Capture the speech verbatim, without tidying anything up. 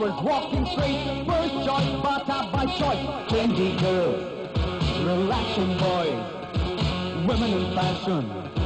forward, walking straight. First choice, Bata by choice. Trendy girls, relaxing boys, women in fashion.